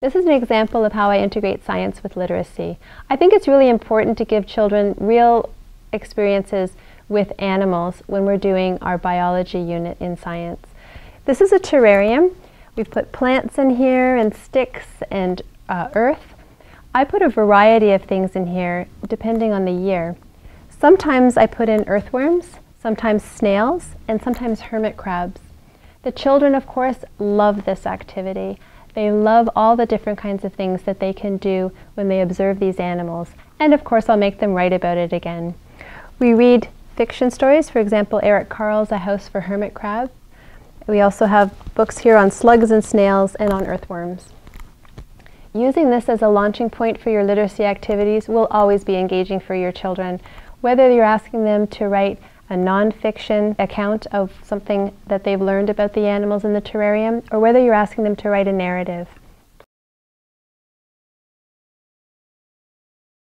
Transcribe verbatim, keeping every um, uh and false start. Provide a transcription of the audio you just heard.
This is an example of how I integrate science with literacy. I think it's really important to give children real experiences with animals when we're doing our biology unit in science. This is a terrarium. We've put plants in here and sticks and uh, earth. I put a variety of things in here depending on the year. Sometimes I put in earthworms, sometimes snails, and sometimes hermit crabs. The children, of course, love this activity. They love all the different kinds of things that they can do when they observe these animals. And of course, I'll make them write about it again. We read fiction stories, for example, Eric Carle's A House for Hermit Crab. We also have books here on slugs and snails and on earthworms. Using this as a launching point for your literacy activities will always be engaging for your children, whether you're asking them to write a non-fiction account of something that they've learned about the animals in the terrarium, or whether you're asking them to write a narrative.